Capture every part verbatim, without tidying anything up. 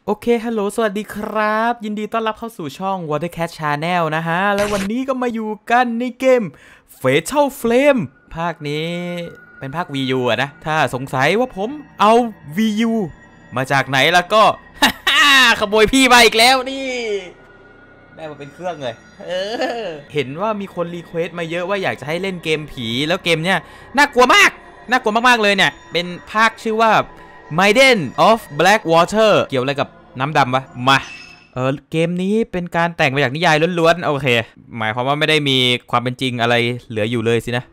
โอเคฮัลโหลสวัสดีครับยินดีต้อนรับเข้าสู่ช่อง Watercat Channel นะฮะแล้ววันนี้ก็มาอยู่กันในเกม Fatal Flame ภาคนี้เป็นภาค วี ยู อะนะถ้าสงสัยว่าผมเอา วี ยู มาจากไหนแล้วก็ ขโมยพี่มาอีกแล้วนี่ได้มาเป็นเครื่องเลยเออเห็นว่ามีคนรีเควสต์มาเยอะว่าอยากจะให้เล่นเกมผีแล้วเกมเนี้ยน่ากลัวมากน่ากลัวมากๆเลยเนี่ยเป็นภาคชื่อว่า Maiden of Blackwater เกี่ยวอะไรกับน้ำดำวะมาเออเกมนี้เป็นการแต่งมาจากนิยายล้วนๆโอเคหมายความว่าไม่ได้มีความเป็นจริงอะไรเหลืออยู่เลยสินะ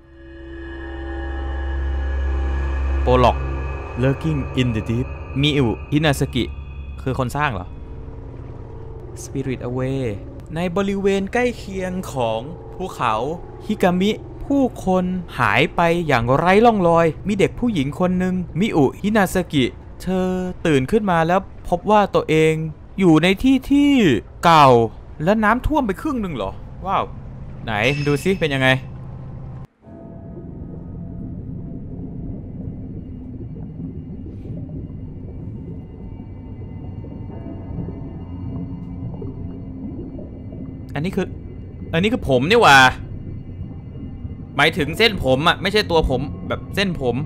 โปรล็อก Lurking in the Deep มิอุฮินาซากิคือคนสร้างเหรอ Spirit Away ในบริเวณใกล้เคียงของภูเขาฮิกามิผู้คนหายไปอย่างไร้ร่องรอยมีเด็กผู้หญิงคนหนึ่งมิอุฮินาซากิเธอตื่นขึ้นมาแล้วพบว่าตัวเองอยู่ในที่ที่เก่าและน้ำท่วมไปครึ่งหนึ่งเหรอว้าวไหนดูซิเป็นยังไงอันนี้คืออันนี้คือผมนี่หว่าหมายถึงเส้นผมอะไม่ใช่ตัวผมแบบเส้นผม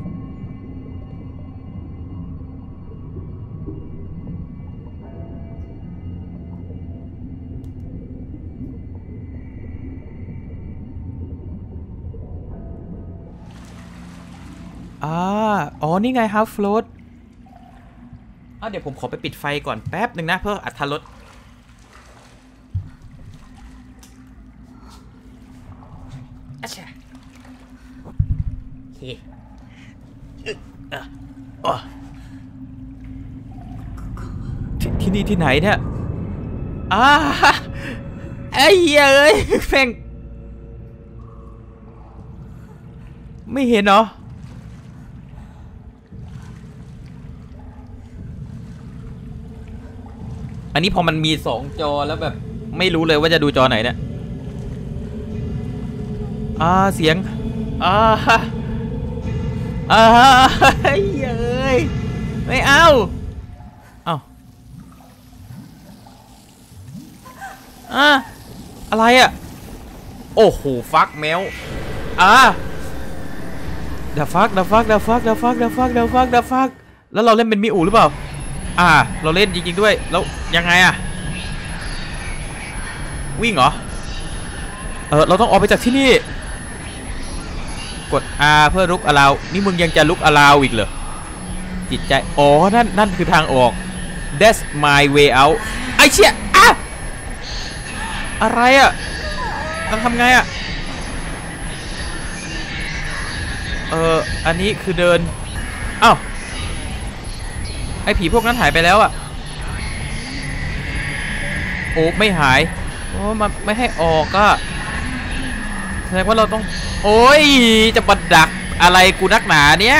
อ่าอ๋อนี่ไง half float อ่ะเดี๋ยวผมขอไปปิดไฟก่อนแป๊บหนึ่งนะเพื่ออรรถรสอ่ะใช่โอเคอ่ะที่ที่นี่ที่ไหนเนี่ยอ่าไอ้เหี้ยเอ้ยแม่งไม่เห็นเหรออันนี้พอมันมีสองจอแล้วแบบไม่รู้เลยว่าจะดูจอไหนเนี่ยอ่าเสียงอ่าอ่าเฮ้ยเอ้ยไม่เอาเอาอ่าอะไรอ่ะโอ้โหฟักแมวอ่าเดาฟักเดาฟักเดาฟักเดาฟักเดาฟักเดาฟักเดาฟักแล้วเราเล่นเป็นมิอูหรือเปล่าอ่าเราเล่นจริงๆด้วยแล้วยังไงอะวิ่งเหรอเออเราต้องออกไปจากที่นี่กด R เพื่อลุกอลาวนี่มึงยังจะลุกอลาวอีกเหรอจิตใจอ๋อนั่นนั่นคือทางออก That's my way out ไอ้เชี่ยอะอะไรอะเราทำไงอะเอออันนี้คือเดินอ้าวไอ้ผีพวกนั้นหายไปแล้วอะโอ้ไม่หายโอ้มันไม่ให้ออกก็แสดงว่าเราต้องโอ้ยจะบัดดักอะไรกูนักหนาเนี่ย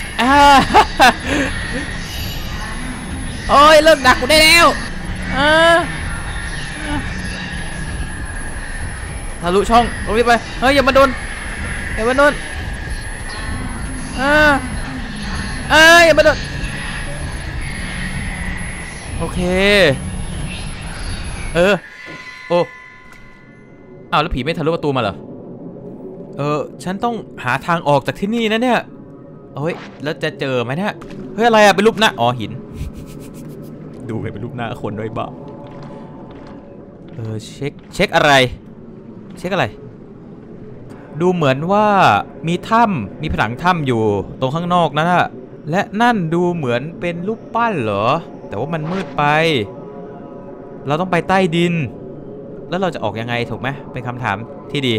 โอ้ยเลิกดักกูได้แล้วทะลุช่องลงไปเฮ้ยอย่ามาโดนอย่ามาโดนเอ้ยอย่ามาโดนโอเคเออโอ้อ้าวแล้วผีไม่ทะลุประตูมาเหรอเออฉันต้องหาทางออกจากที่นี่นะเนี่ยเฮ้ยแล้วจะเจอไหมเนี่ยเฮ้ยอะไรอะเป็นรูปหน้าอ๋อหินดูไงเป็นรูปหน้าคนด้วยบ้าเออเช็คเช็คอะไรเช็คอะไรดูเหมือนว่ามีถ้ำมีผนังถ้ำอยู่ตรงข้างนอกนั่นแหละและนั่นดูเหมือนเป็นรูปปั้นเหรอแต่ว่ามันมืดไปเราต้องไปใต้ดินแล้วเราจะออกยังไงถูกไหมเป็นคำถามที่ดี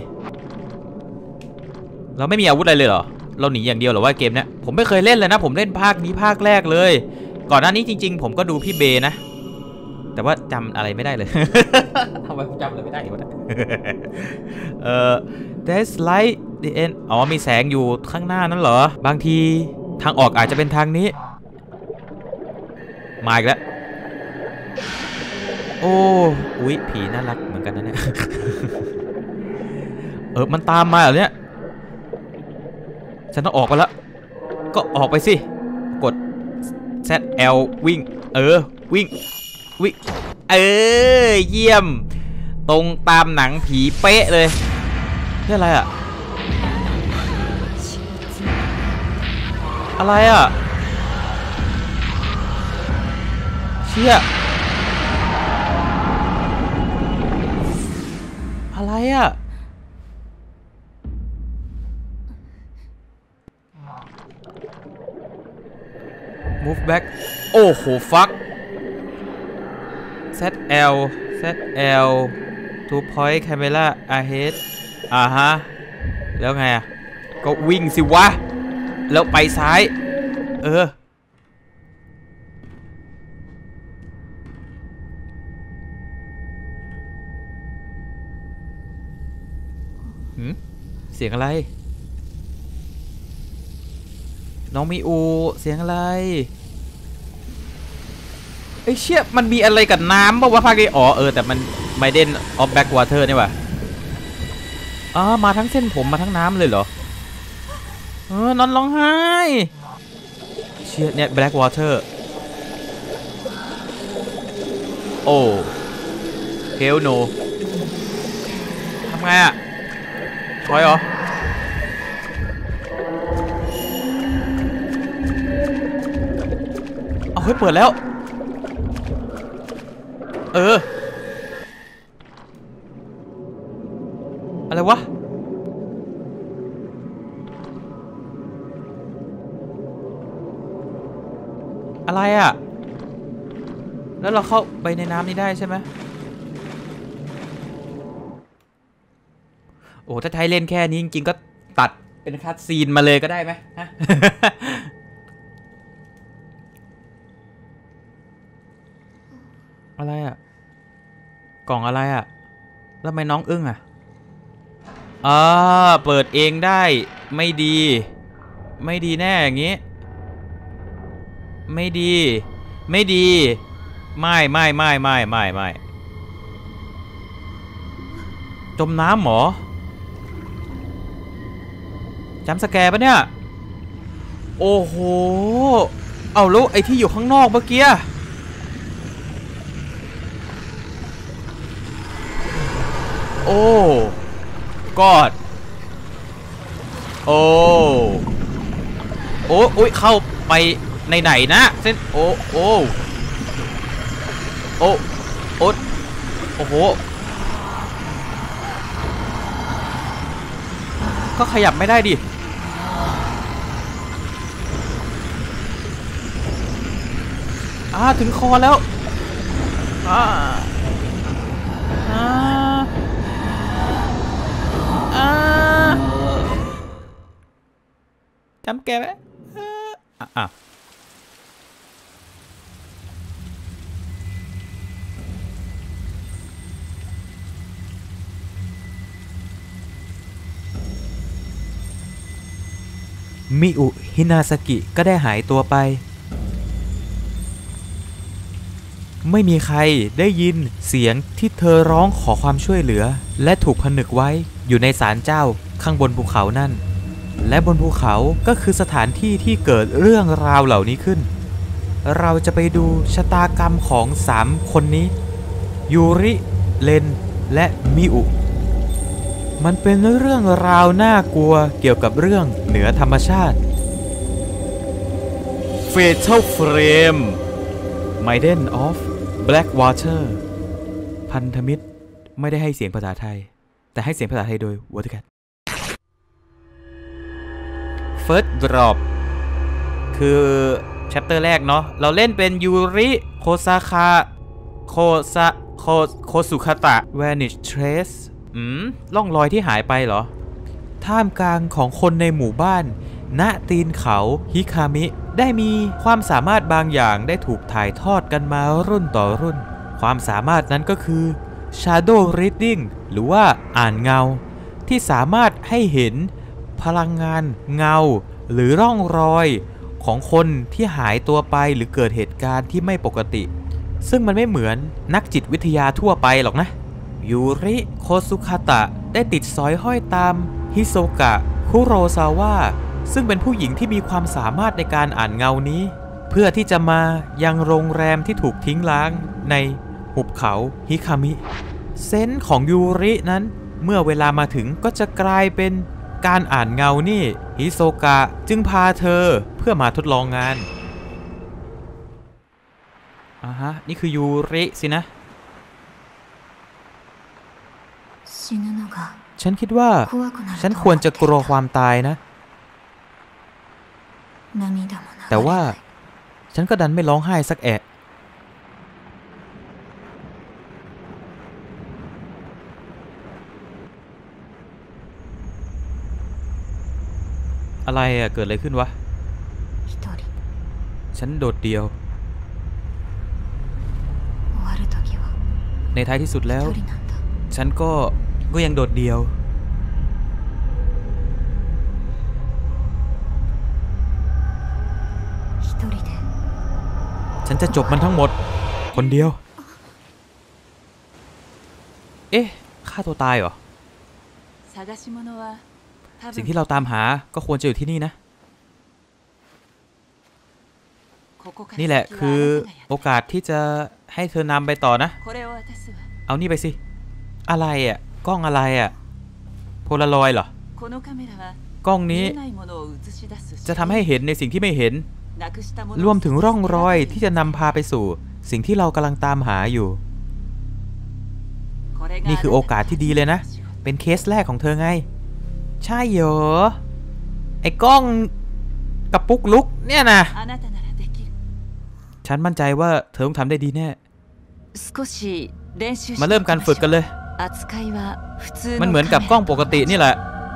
เราไม่มีอาวุธอะไรเลยเหรอเราหนีอย่างเดียวเหรอว่าเกมเนี้ยผมไม่เคยเล่นเลยนะผมเล่นภาคนี้ภาคแรกเลยก่อนหน้านี้จริงๆผมก็ดูพี่เบนะแต่ว่าจำอะไรไม่ได้เลย ทำไมผมจำอะไรไม่ได้วะเอ่อ There's light the end อ๋อมีแสงอยู่ข้างหน้านั่นเหรอบางทีทางออกอาจจะเป็นทางนี้มาอีกแล้วโอ้อุ๊ยผีน่ารักเหมือนกันนะเนี่ย เออมันตามมาเหรอเนี่ยฉันต้องออกไปแล้วก็ออกไปสิกด แซด แอล วิ่งเออวิ่งวิเออเยี่ยมตรงตามหนังผีเป๊ะเลยนี่อะไรอะอะไรอะเชี่ยอะไรอะ move back โอ้โหฟัก zl zl two point camera ahead อ่าฮะแล้วไงอ่ะก็วิ่งสิวะแล้วไปซ้ายเออหืมเสียงอะไรน้องมีอูเสียงอะไรไอ้เชี่ยมันมีอะไรกับน้ำป่าวะภาคนี้อ๋อเออแต่มันไม่เด่นออฟแบ็กวอเตอร์นี่ว่ะอ๋อมาทั้งเส้นผมมาทั้งน้ำเลยเหรอเออนอนร้องไห้เชี่ยเนี่ยแบล็กวอเตอร์โอ้เฮลโนทำไงอ่ะถอยเหรอเอาเฮ้ยเปิดแล้วเอออะไรวะอะไรอ่ะแล้วเราเข้าไปในน้ำนี้ได้ใช่ไหมโอ้ถ้าไทยเล่นแค่นี้จริงๆก็ตัดเป็นคัตซีนมาเลยก็ได้ไหมฮะ อะไรอ่ะกล่องอะไรอ่ะแล้วทำไมน้องอึ้งอ่ะอ่าเปิดเองได้ไม่ดีไม่ดีแน่อย่างงี้ไม่ดีไม่ดีไม่ไม่ไม่ไม่ไม่ไม่จมน้ำหรอจำสแกร์ปะเนี่ยโอ้โหเอาแล้วไอ้ที่อยู่ข้างนอกเมื่อกี้โอ้กอดโอ้โอ้อุ้ยเข้าไปในไหนนะเส้นโอ้โอ้โอ้โอ้โอ้โหก็ขยับไม่ได้ดิอ่าถึงคอแล้วอ่าอ่าอ่าจำแกไหมอ่ะอ่ะมิอุฮินาซากิก็ได้หายตัวไปไม่มีใครได้ยินเสียงที่เธอร้องขอความช่วยเหลือและถูกผนึกไว้อยู่ในศาลเจ้าข้างบนภูเขานั่นและบนภูเขาก็คือสถานที่ที่เกิดเรื่องราวเหล่านี้ขึ้นเราจะไปดูชะตากรรมของสามคนนี้ยูริเลนและมิอุมันเป็นเรื่องราวน่ากลัวเกี่ยวกับเรื่องเหนือธรรมชาติ Fatal Frame Maiden of Blackwater พันธมิตรไม่ได้ให้เสียงภาษาไทยแต่ให้เสียงภาษาไทยโดย Watercat First Drop คือ chapter แรกเนาะเราเล่นเป็นยูริโคซาคาโคซาโคโคสุคาตะ Vanish Trace อืมล่องรอยที่หายไปเหรอท่ามกลางของคนในหมู่บ้านณตีนเขาฮิคามิได้มีความสามารถบางอย่างได้ถูกถ่ายทอดกันมารุ่นต่อรุ่นความสามารถนั้นก็คือ Shadow Reading หรือว่าอ่านเงาที่สามารถให้เห็นพลังงานเงาหรือร่องรอยของคนที่หายตัวไปหรือเกิดเหตุการณ์ที่ไม่ปกติซึ่งมันไม่เหมือนนักจิตวิทยาทั่วไปหรอกนะยูริโคซุคาตะได้ติดสอยห้อยตามฮิโซกะคุโรซาวะซึ่งเป็นผู้หญิงที่มีความสามารถในการอ่านเงานี้เพื่อที่จะมายังโรงแรมที่ถูกทิ้งร้างในหุบเขาฮิคามิเซนส์ของยูรินั้นเมื่อเวลามาถึงก็จะกลายเป็นการอ่านเงานี่ฮิโซกะจึงพาเธอเพื่อมาทดลองงานอ่าฮะนี่คือยูริสินะฉันคิดว่าฉันควรจะกลัวความตายนะแต่ว่าฉันก็ดันไม่ร้องไห้สักแอะอะไรอะเกิดอะไรขึ้นวะฉันโดดเดี่ยวในท้ายที่สุดแล้วฉันก็ก็ยังโดดเดี่ยวฉันจะจบมันทั้งหมดคนเดียวเอ๊ะฆ่าตัวตายเหรอสิ่งที่เราตามหาก็ควรจะอยู่ที่นี่นะนี่แหละคือโอกาสที่จะให้เธอนำไปต่อนะเอานี่ไปสิอะไรอ่ะกล้องอะไรอ่ะโพลารอยด์เหรอกล้องนี้จะทำให้เห็นในสิ่งที่ไม่เห็นรวมถึงร่องรอยที่จะนำพาไปสู่สิ่งที่เรากำลังตามหาอยู่นี่คือโอกาสที่ดีเลยนะเป็นเคสแรกของเธอไงใช่เหรอไอ้กล้องกระปุกลุกเนี่ยนะฉันมั่นใจว่าเธอต้องทำได้ดีแน่มาเริ่มการฝึกกันเลยมันเหมือนกับกล้องปกตินี่แหละ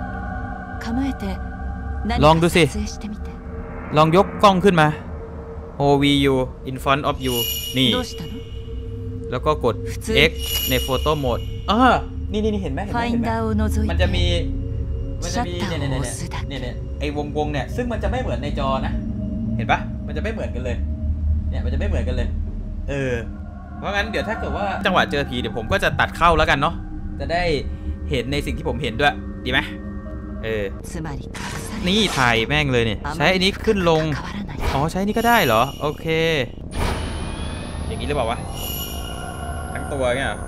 ลองดูสิลองยกกล้องขึ้นมา Hold you in front of you นี่แล้วก็กด X ใน Photo Mode อ่านี่นี่เห็นไหมเห็นไหมเห็นไหมมันจะมีมันจะมีเนี่ยเนี่ยเนี่ยเนี่ยไอ้วงวงเนี่ยซึ่งมันจะไม่เหมือนในจอนะเห็นปะมันจะไม่เหมือนกันเลยเนี่ยมันจะไม่เหมือนกันเลยเออเพราะงั้นเดี๋ยวถ้าเกิดว่าจังหวะเจอผีเดี๋ยวผมก็จะตัดเข้าแล้วกันเนาะจะได้เห็นในสิ่งที่ผมเห็นด้วยดีไหมเออนี่ถ่ายแม่งเลยเนี่ยใช้อันนี้ขึ้นลงอ๋อใช้นี่ก็ได้เหรอโอเคอย่างนี้หรือเปล่าวะทั้งตัวเงี้ย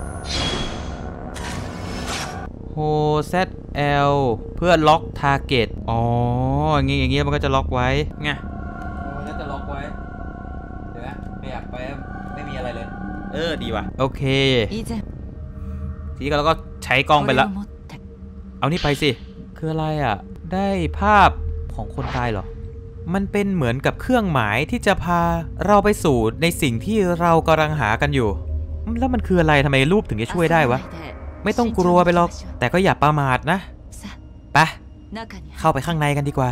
โฮเซตเอลเพื่อล็อกทาร์เก็ตอ๋ออย่างงี้อย่างงี้มันก็จะล็อกไว้ไงมันก็จะล็อกไว้เดี๋ยวนะไม่อยากไปไม่มีอะไรเลยเออดีว่ะโอเคทีนี้เราก็ใช้กล้องไปแล้วเอานี่ไปสิคืออะไรอ่ะได้ภาพของคนตายเหรอมันเป็นเหมือนกับเครื่องหมายที่จะพาเราไปสู่ในสิ่งที่เรากำลังหากันอยู่แล้วมันคืออะไรทำไมรูปถึงจะช่วยได้วะไม่ต้องกลัวไปหรอกแต่ก็อย่าประมาทนะไปเข้าไปข้างในกันดีกว่า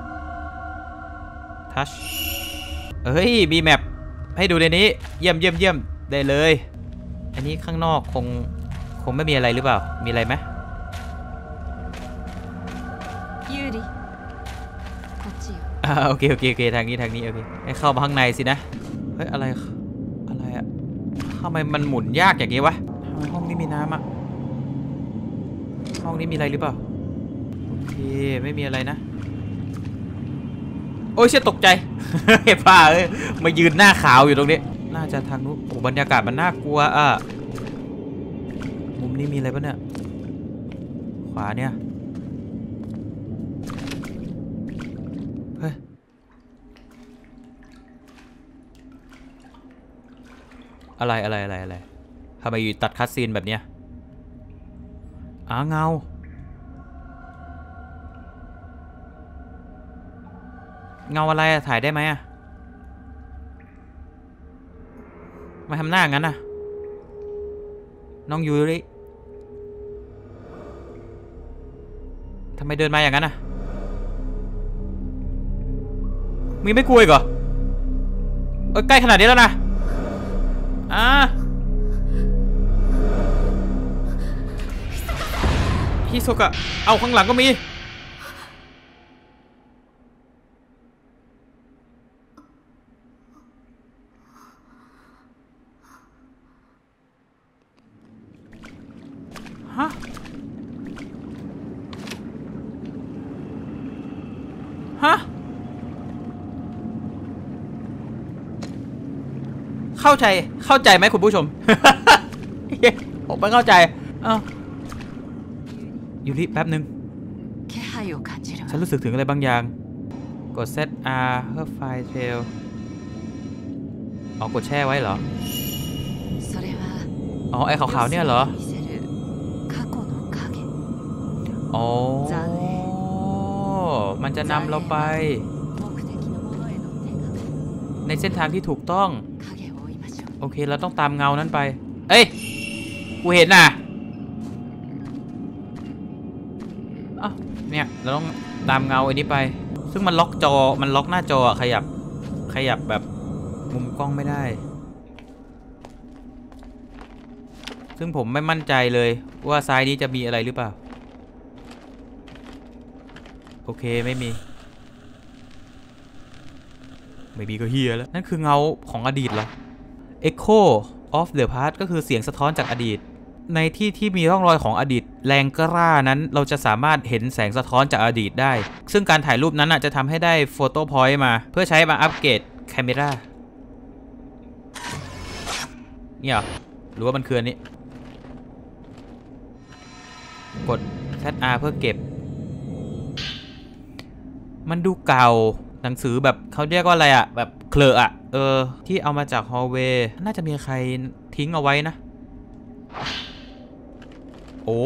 ทัชเอ้ยมีแมปให้ดูในนี้เยี่ยมเยี่ยมเยี่ยมได้เลยอันนี้ข้างนอกคงคงไม่มีอะไรหรือเปล่ามีอะไรไหมอ่าโอเคโอเคโอเคทางนี้ทางนี้โอเคให้เข้ามาข้างในสินะเฮ้ยอะไรอะไรอะทำไมมันหมุนยากอย่างนี้วะทำไมห้องนี้มีน้ำอะห้องนี้มีอะไรหรือเปล่าโอเคไม่มีอะไรนะโอ้ยเชี่ยตกใจเฮ้ยป้าเอ้ยมายืนหน้าขาวอยู่ตรงนี้น่าจะทางนู้นโอ้บรรยากาศมันน่ากลัวอ่ะมุมนี้มีอะไรปะเนี่ยขวาเนี่ยเฮ้ยอะไรอะไรอะไรอะไรทำไมอยู่ตัดคัสซีนแบบเนี้ยอ้าเงาเงาอะไรอะถ่ายได้ไหมอะมาทำหน้างั้นอะน้องยูริทำไมเดินมาอย่างนั้นอะมีไม่กลัวอีกเหรอเอ้ยใกล้ขนาดนี้แล้วนะอ่าฮิโซกะเอาข้างหลังก็มีฮะฮะเข้าใจเข้าใจไหมคุณผู้ชม ผมไม่เข้าใจเอ้ายูริแป๊บนึงฉันรู้สึกถึงอะไรบางอย่างกด เซต อาร์ เพื่อไฟล์เทลอ๋อกดแช่ไว้เหรออ๋อไอ้ขาวๆเนี่ยเหรออ๋อมันจะนำเราไปในเส้นทางที่ถูกต้องโอเคเราต้องตามเงานั้นไปเอ้ยกูเห็นน่ะอ้าวเนี่ยเราต้องตามเงาไอ้นี้ไปซึ่งมันล็อกจอมันล็อกหน้าจอขยับขยับแบบมุมกล้องไม่ได้ซึ่งผมไม่มั่นใจเลยว่าซ้ายนี้จะมีอะไรหรือเปล่าโอเคไม่มีไม่มีก็เฮียแล้วนั่นคือเงาของอดีตเหรอ Echo of the past ก็คือเสียงสะท้อนจากอดีตในที่ที่มีร่องรอยของอดีตแรงกล้านั้นเราจะสามารถเห็นแสงสะท้อนจากอดีตได้ซึ่งการถ่ายรูปนั้นจะทำให้ได้โฟโต้พอยต์มาเพื่อใช้มาอัปเกรดแคมเมราเนี่ยหรือว่ามันคืออันนี้กด แซด อาร์ เพื่อเก็บมันดูเก่าหนังสือแบบเขาเรียกว่าอะไรอะแบบเคลอะอะเออที่เอามาจากฮอลเวย์น่าจะมีใครทิ้งเอาไว้นะโอ้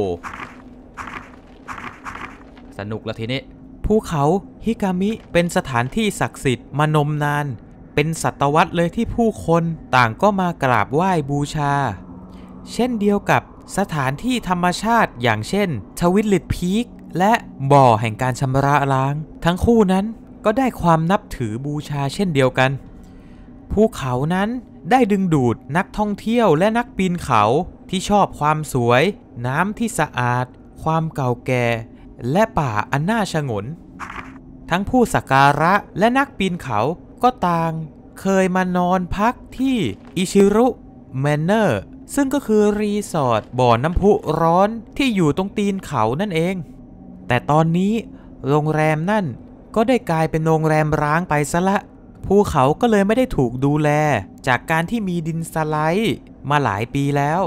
สนุกละทีนี้ภูเขาฮิกามิเป็นสถานที่ศักดิ์สิทธิ์มานมนานเป็นศตวรรษเลยที่ผู้คนต่างก็มากราบไหว้บูชาเช่นเดียวกับสถานที่ธรรมชาติอย่างเช่นทวิลลิตพีคและบ่อแห่งการชำระล้างทั้งคู่นั้นก็ได้ความนับถือบูชาเช่นเดียวกันภูเขานั้นได้ดึงดูดนักท่องเที่ยวและนักปีนเขาที่ชอบความสวยน้ำที่สะอาดความเก่าแก่และป่าอันน่าฉงนทั้งผู้สักการะและนักปีนเขาก็ต่างเคยมานอนพักที่อิชิรุแมนเนอร์ซึ่งก็คือรีสอร์ทบ่อน้ำพุร้อนที่อยู่ตรงตีนเขานั่นเองแต่ตอนนี้โรงแรมนั่นก็ได้กลายเป็นโรงแรมร้างไปซะละภูเขาก็เลยไม่ได้ถูกดูแลจากการที่มีดินสไลด์มาหลายปีแล้ว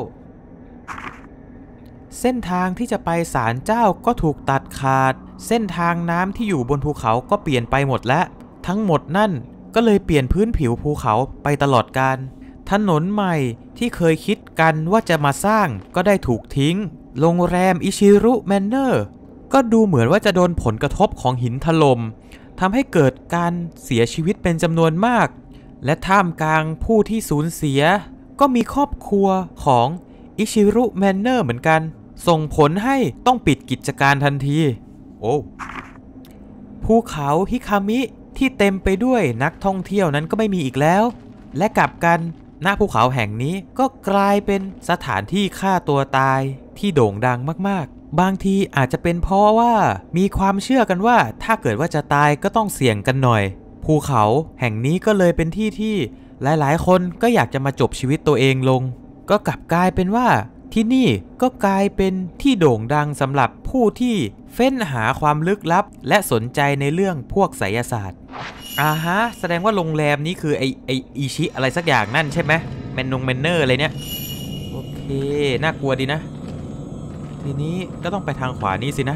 เส้นทางที่จะไปศาลเจ้าก็ถูกตัดขาดเส้นทางน้ำที่อยู่บนภูเขาก็เปลี่ยนไปหมดแล้วทั้งหมดนั่นก็เลยเปลี่ยนพื้นผิวภูเขาไปตลอดกาลถนนใหม่ที่เคยคิดกันว่าจะมาสร้างก็ได้ถูกทิ้งโรงแรมอิชิรุแมนเนอร์ก็ดูเหมือนว่าจะโดนผลกระทบของหินถล่มทำให้เกิดการเสียชีวิตเป็นจำนวนมากและท่ามกลางผู้ที่สูญเสียก็มีครอบครัวของอิชิรุแมนเนอร์เหมือนกันส่งผลให้ต้องปิดกิจการทันทีโอ้ภูเขาฮิคามิที่เต็มไปด้วยนักท่องเที่ยวนั้นก็ไม่มีอีกแล้วและกลับกันณภูเขาแห่งนี้ก็กลายเป็นสถานที่ฆ่าตัวตายที่โด่งดังมากๆบางทีอาจจะเป็นเพราะว่ามีความเชื่อกันว่าถ้าเกิดว่าจะตายก็ต้องเสี่ยงกันหน่อยภูเขาแห่งนี้ก็เลยเป็นที่ที่หลายๆคนก็อยากจะมาจบชีวิตตัวเองลงก็กลับกลายเป็นว่าที่นี่ก็กลายเป็นที่โด่งดังสำหรับผู้ที่เฟ้นหาความลึกลับและสนใจในเรื่องพวกไสยศาสตร์อ่าฮะแสดงว่าโรงแรมนี้คือไอไออิชิอะไรสักอย่างนั่นใช่ไหมแมนนงแมนเนอร์อะไรเนี่ยโอเคน่ากลัวดีนะทีนี้ก็ต้องไปทางขวานี้สินะ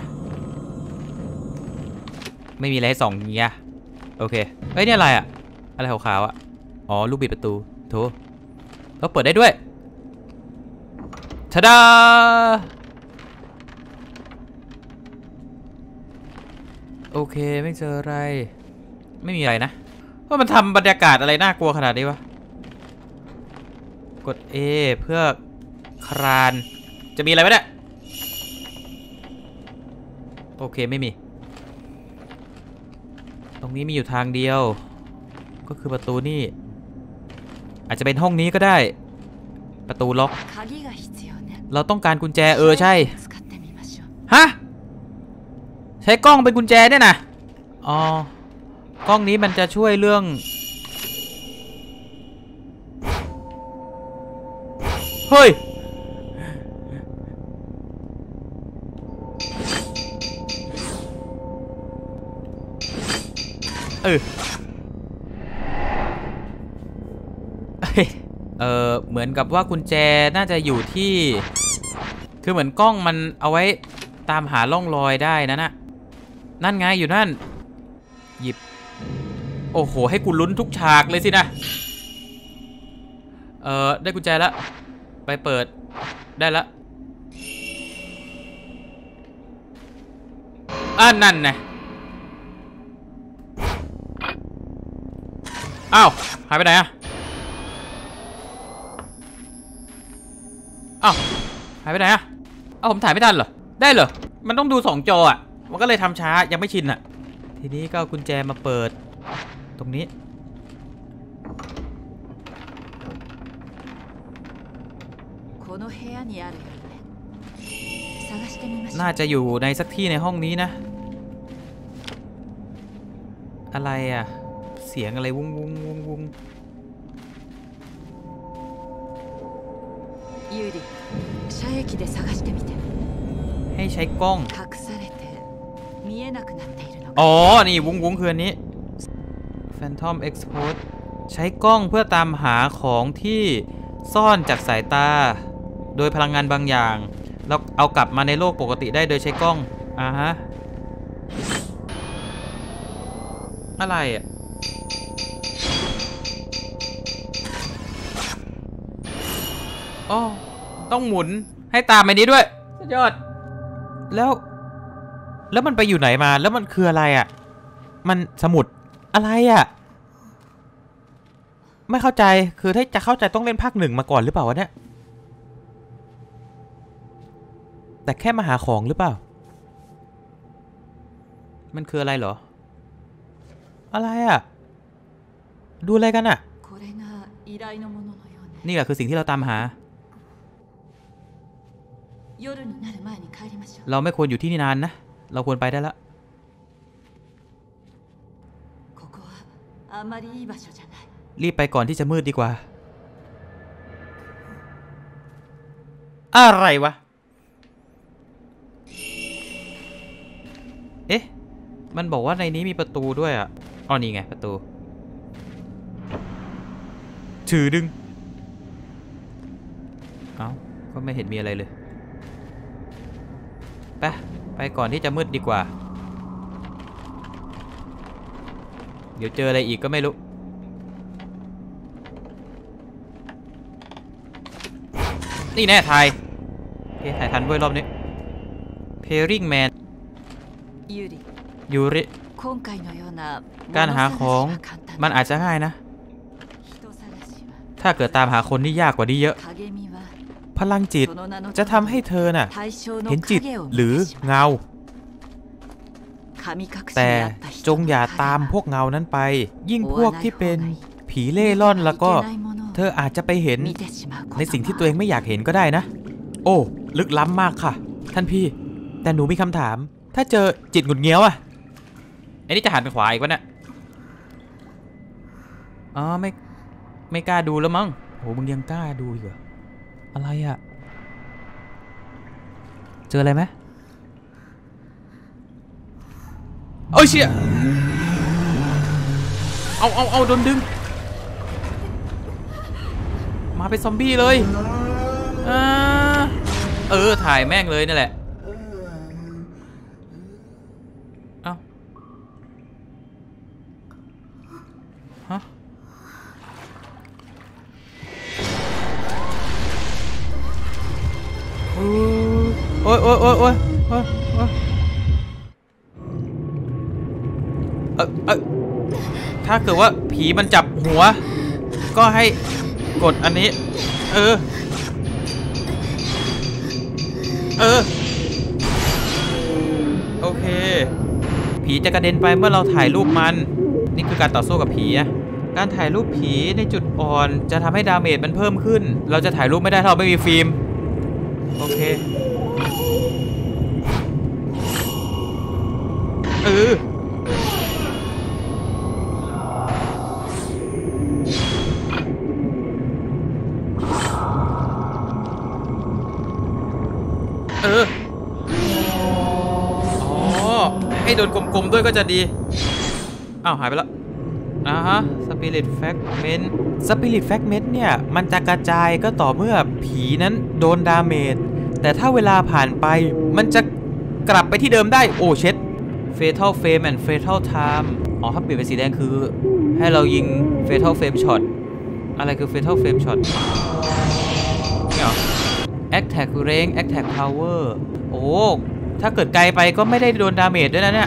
ไม่มีอะไรให้ส่องเงี้ยโอเคเฮ้ยนี่อะไรอะอะไรขาวๆอะอ๋อลูกบิดประตูโถก็เปิดได้ด้วยทะดาโอเคไม่เจออะไรไม่มีอะไรนะว่ามันทำบรรยากาศอะไรน่ากลัวขนาดนี้วะกด A เพื่อคลานจะมีอะไรไหมเนี่ยโอเคไม่มีตรงนี้มีอยู่ทางเดียวก็คือประตูนี่อาจจะเป็นห้องนี้ก็ได้ประตูล็อกเราต้องการกุญแจเออใช่ฮะใช้กล้องเป็นกุญแจเนี่ยนะอ๋อกล้องนี้มันจะช่วยเรื่องเฮ้ยเออเออเหมือนกับว่ากุญแจน่าจะอยู่ที่คือเหมือนกล้องมันเอาไว้ตามหาร่องรอยได้นะน่ะนั่นไงอยู่นั่นหยิบโอ้โหให้กูลุ้นทุกฉากเลยสินะเออได้กุญแจแล้วไปเปิดได้แล้วอ่านั่นไงอ้าวหายไปไหนอะอ้าวหายไปไหนอะอ้าวผมถ่ายไม่ทันเหรอได้เหรอมันต้องดูสองจออะมันก็เลยทำช้ายังไม่ชินอะทีนี้ก็เอากุญแจมาเปิดตรงนี้น่าจะอยู่ในสักที่ในห้องนี้นะอะไรอะเสียงอะไรวุ้งวุ้งวุ้งวุ้งให้ใช้กล้องอ๋อนี่วุ้งวุ้งคืออันนี้ Phantom Expose ใช้กล้องเพื่อตามหาของที่ซ่อนจากสายตาโดยพลังงานบางอย่างแล้วเอากลับมาในโลกปกติได้โดยใช้กล้องอ่าฮะอะไรอ่ะอ๋อต้องหมุนให้ตามไปนี้ด้วยสุดยอดแล้วแล้วมันไปอยู่ไหนมาแล้วมันคืออะไรอ่ะมันสมุดอะไรอ่ะไม่เข้าใจคือถ้าจะเข้าใจต้องเล่นภาคหนึ่งมาก่อนหรือเปล่าวะเนี่ยแต่แค่มาหาของหรือเปล่ามันคืออะไรเหรออะไรอ่ะดูอะไรกันอ่ะนี่แหละคือสิ่งที่เราตามหาเราไม่ควรอยู่ที่นี่นานนะเราควรไปได้แล้วรีบไปก่อนที่จะมืดดีกว่าอะไรวะเอ๊ะมันบอกว่าในนี้มีประตูด้วยอ่ะอ๋อนี่ไงประตูถือดึงเอ้าก็ไม่เห็นมีอะไรเลยไปไปก่อนที่จะมืดดีกว่าเดี๋ยวเจออะไรอีกก็ไม่รู้นี่แน่ถ่ายโอเคถ่ายทันด้วยรอบนี้ Pairing Man ยูริการหาของมันอาจจะง่ายนะถ้าเกิดตามหาคนนี่ยากกว่านี้เยอะพลังจิตจะทำให้เธอน่ะเห็นจิตหรือเงาแต่จงอย่าตามพวกเงานั้นไปยิ่งพวกที่เป็นผีเล่ร่อนแล้วก็เธออาจจะไปเห็นในสิ่งที่ตัวเองไม่อยากเห็นก็ได้นะโอ้ลึกล้ำมากค่ะท่านพี่แต่หนูมีคำถามถ้าเจอจิตหงุดเงี้ยวอ่ะไอ้นี่จะหันไปขวาอีกวะเนี่ยอ๋อไม่ไม่กล้าดูแล้วมั้งโหมึงยังกล้าดูอีกเหรออะไรอ่ะเจออะไรไหมโอ้ยเชี่ยเอาเอาเอาโดนดึงมาเป็นซอมบี้เลยอ่าเออถ่ายแม่งเลยนี่แหละเอ้าฮะโอ้ยโอ้ยโอ้ยโอ้ยโอ้ยโอ้ยเออเออถ้าเกิดว่าผีมันจับหัวก็ให้กดอันนี้เออเออโอเคผีจะกระเด็นไปเมื่อเราถ่ายรูปมันนี่คือการต่อสู้กับผีอะการถ่ายรูปผีในจุดอ่อนจะทำให้ดาเมจมันเพิ่มขึ้นเราจะถ่ายรูปไม่ได้ถ้าเราไม่มีฟิล์มโอเคเออเอออ๋อให้โดนกลมๆด้วยก็จะดีอ้าวหายไปแล้วอ่าฮะสปิริตแฟกเมนต์สปิริตแฟกเมนต์เนี่ยมันจะกระจายก็ต่อเมื่อผีนั้นโดนดาเมจแต่ถ้าเวลาผ่านไปมันจะกลับไปที่เดิมได้โอ้เช็ด Fatal Frame and Fatal Time อ๋อถ้าเปลี่ยนเป็นสีแดงคือให้เรายิง Fatal Frame Shot อะไรคือ Fatal Frame Shot เนี่ย Attack Range Attack Power โอ้ถ้าเกิดไกลไปก็ไม่ได้โดนดาเมจด้วยนะเนี่ย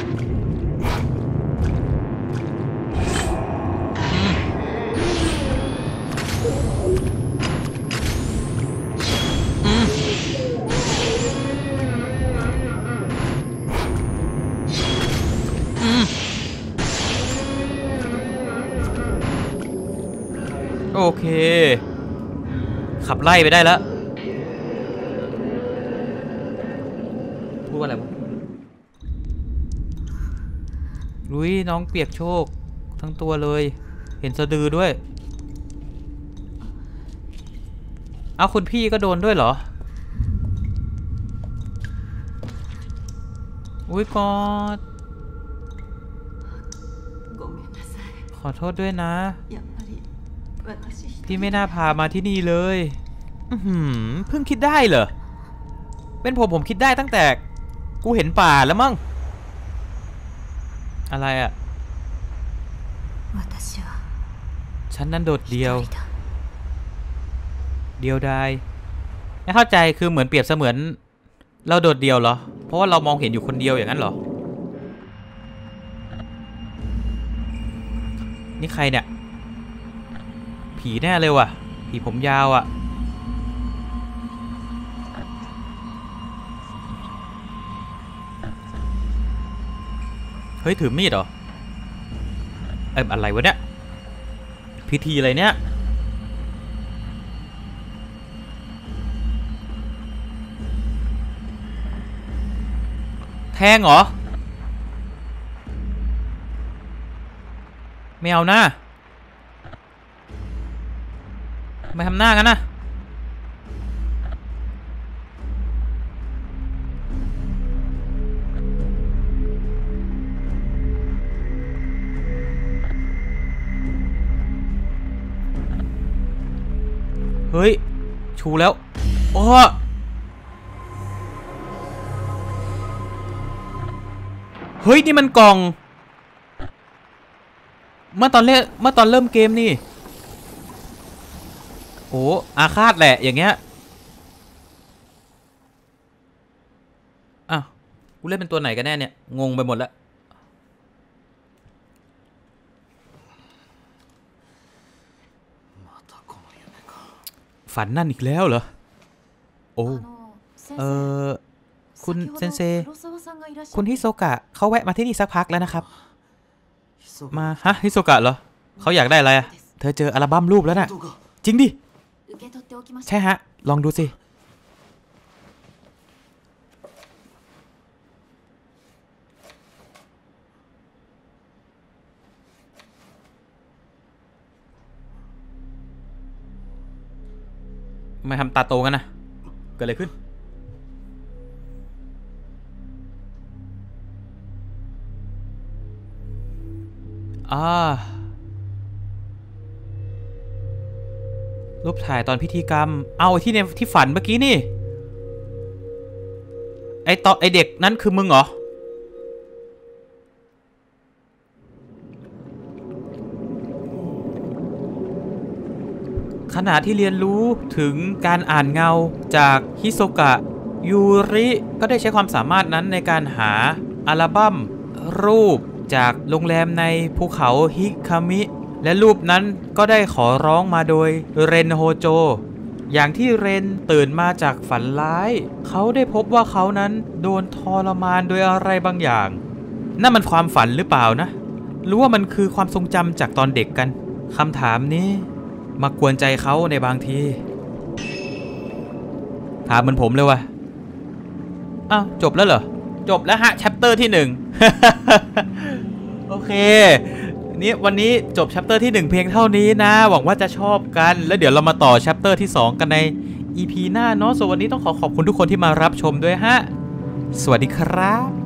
โอเคขับไล่ไปได้แล้วพูดว่าอะไรวะลุยน้องเปียกโชกทั้งตัวเลยเห็นสะดือด้วยเอาคุณพี่ก็โดนด้วยเหรออุ้ยกอดขอโทษด้วยนะพี่ไม่น่าพามาที่นี่เลยอือหือเพิ่งคิดได้เหรอเป็นผมผมคิดได้ตั้งแต่กูเห็นป่าแล้วมั้งอะไรอ่ะฉันนั้นโดดเดียวเดียวดายไม่เข้าใจคือเหมือนเปรียบเสมือนเราโดดเดียวเหรอเพราะว่าเรามองเห็นอยู่คนเดียวอย่างนั้นเหรอนี่ใครเนี่ยผีแน่เลยว่ะผีผมยาวอ่ะเฮ้ยถือมีดเหรอเอ้ยอะไรวะเนี่ยพิธีอะไรเนี่ยแทงเหรอไม่เอาหน้าไม่ทำหน้ากันนะเฮ้ยชูแล้วโอ้เฮ้ยนี่มันกล่องเมื่อตอนเล่นเมื่อตอนเริ่มเกมนี่โอ้อาฆาตแหละอย่างเงี้ยอ้าวกูเล่นเป็นตัวไหนกันแน่เนี่ยงงไปหมดแล้วฝันนั่นอีกแล้วเหรอโอ้เออคุณเซนเซคุณฮิโซกะเขาแวะมาที่นี่สักพักแล้วนะครับมาฮะฮิโซกะเหรอเขาอยากได้อะไรอะเธอเจออัลบั้มรูปแล้วน่ะจริงดิใช่ฮะลองดูสิไม่ทำตาโตกันนะเกิดอะไรขึ้นอ่ารูปถ่ายตอนพิธีกรรมเอาที่ในที่ฝันเมื่อกี้นี่ไอตอไอเด็กนั่นคือมึงเหรอขณะที่เรียนรู้ถึงการอ่านเงาจากฮิโซกะยูริก็ได้ใช้ความสามารถนั้นในการหาอัลบั้มรูปจากโรงแรมในภูเขาฮิคามิและรูปนั้นก็ได้ขอร้องมาโดยเรนโฮโจอย่างที่เรนตื่นมาจากฝันร้ายเขาได้พบว่าเขานั้นโดนทรมานโดยอะไรบางอย่างนั่นมันความฝันหรือเปล่านะหรือว่ามันคือความทรงจำจากตอนเด็กกันคำถามนี้มากวนใจเขาในบางทีถามเหมือนผมเลยว่ะอ้าวจบแล้วเหรอจบแล้วฮะแชปเตอร์ที่หนึ่ง โอเคนี่วันนี้จบแชปเตอร์ที่หนึ่งเพียงเท่านี้นะหวังว่าจะชอบกันแล้วเดี๋ยวเรามาต่อแชปเตอร์ที่สองกันใน อี พี หน้าเนาะส่วนวันนี้ต้องขอขอบคุณทุกคนที่มารับชมด้วยฮะสวัสดีครับ